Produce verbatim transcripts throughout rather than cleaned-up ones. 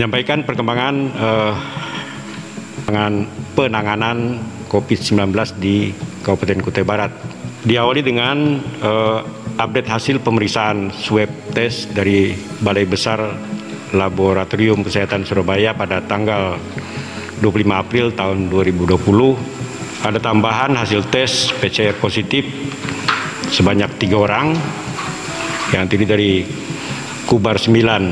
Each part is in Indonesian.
menyampaikan perkembangan eh, penanganan COVID sembilan belas di Kabupaten Kutai Barat. Diawali dengan eh, update hasil pemeriksaan swab test dari Balai Besar Laboratorium Kesehatan Surabaya pada tanggal dua puluh lima April tahun dua ribu dua puluh. Ada tambahan hasil tes P C R positif sebanyak tiga orang yang terdiri dari Kubar sembilan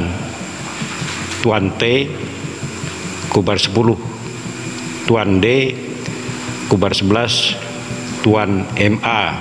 Tuan T, Kubar sepuluh Tuan D, Kubar sebelas Tuan M A.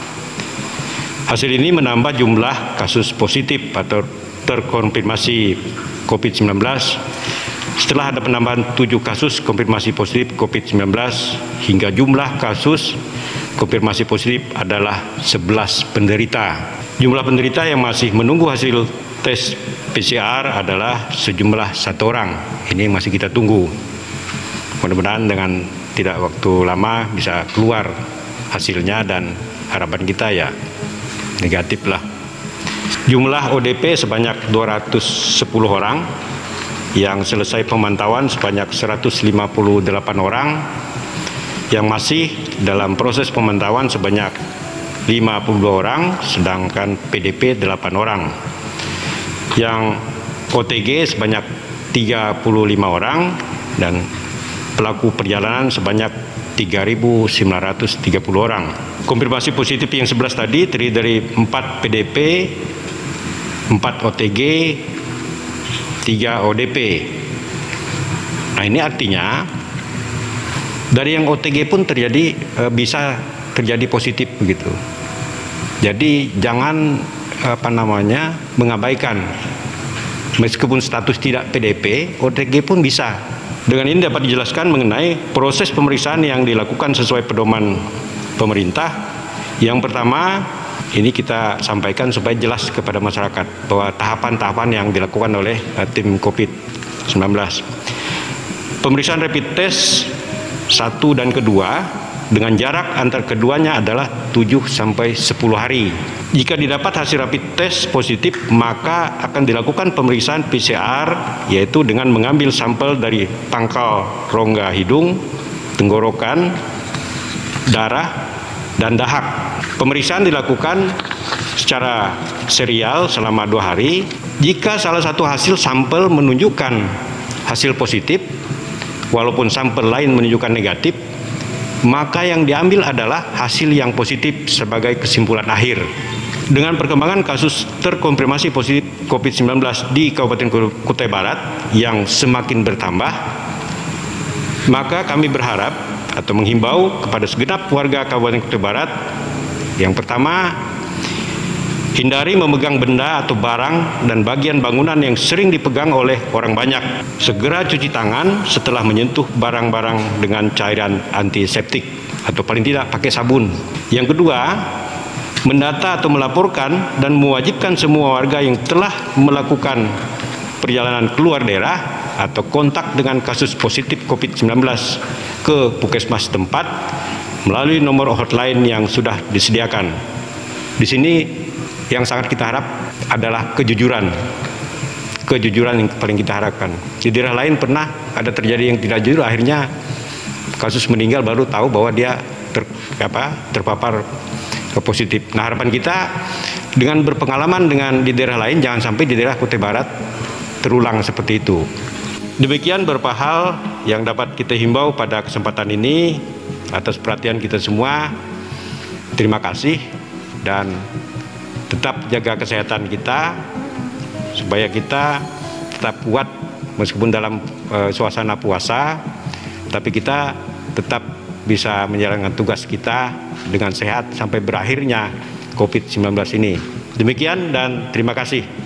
Hasil ini menambah jumlah kasus positif atau terkonfirmasi COVID sembilan belas setelah ada penambahan tujuh kasus konfirmasi positif COVID sembilan belas hingga jumlah kasus konfirmasi positif adalah sebelas penderita. Jumlah penderita yang masih menunggu hasil tes P C R adalah sejumlah satu orang. Ini masih kita tunggu. Mudah-mudahan dengan tidak waktu lama bisa keluar hasilnya dan harapan kita ya negatif lah. Jumlah O D P sebanyak dua ratus sepuluh orang, yang selesai pemantauan sebanyak seratus lima puluh delapan orang, yang masih dalam proses pemantauan sebanyak lima puluh dua orang, sedangkan P D P delapan orang. Yang O T G sebanyak tiga puluh lima orang dan pelaku perjalanan sebanyak tiga ribu sembilan ratus tiga puluh orang. Konfirmasi positif yang sebelas tadi terdiri dari empat P D P, empat O T G, tiga O D P. Nah, ini artinya dari yang O T G pun terjadi e, bisa terjadi positif begitu. Jadi jangan apa namanya mengabaikan, meskipun status tidak P D P, O T G pun bisa. Dengan ini dapat dijelaskan mengenai proses pemeriksaan yang dilakukan sesuai pedoman pemerintah. Yang pertama, ini kita sampaikan supaya jelas kepada masyarakat bahwa tahapan-tahapan yang dilakukan oleh uh, tim COVID sembilan belas. Pemeriksaan rapid test satu dan kedua dengan jarak antar keduanya adalah tujuh sampai sepuluh hari. Jika didapat hasil rapid test positif, maka akan dilakukan pemeriksaan P C R, yaitu dengan mengambil sampel dari pangkal rongga hidung, tenggorokan, darah, dan dahak. Pemeriksaan dilakukan secara serial selama dua hari. Jika salah satu hasil sampel menunjukkan hasil positif, walaupun sampel lain menunjukkan negatif, maka yang diambil adalah hasil yang positif sebagai kesimpulan akhir. Dengan perkembangan kasus terkonfirmasi positif COVID sembilan belas di Kabupaten Kutai Barat yang semakin bertambah, maka kami berharap atau menghimbau kepada segenap warga Kabupaten Kutai Barat, yang pertama, hindari memegang benda atau barang dan bagian bangunan yang sering dipegang oleh orang banyak. Segera cuci tangan setelah menyentuh barang-barang dengan cairan antiseptik atau paling tidak pakai sabun. Yang kedua, mendata atau melaporkan dan mewajibkan semua warga yang telah melakukan perjalanan keluar daerah atau kontak dengan kasus positif COVID sembilan belas ke puskesmas tempat melalui nomor hotline yang sudah disediakan. Di sini yang sangat kita harap adalah kejujuran. Kejujuran yang paling kita harapkan. Di daerah lain pernah ada terjadi yang tidak jujur, akhirnya kasus meninggal baru tahu bahwa dia ter, apa, terpapar positif. Nah, harapan kita dengan berpengalaman dengan di daerah lain, jangan sampai di daerah Kutai Barat terulang seperti itu. Demikian beberapa hal yang dapat kita himbau pada kesempatan ini. Atas perhatian kita semua, terima kasih, dan tetap jaga kesehatan kita supaya kita tetap kuat meskipun dalam e, suasana puasa, tapi kita tetap bisa menjalankan tugas kita dengan sehat sampai berakhirnya COVID sembilan belas ini. Demikian dan terima kasih.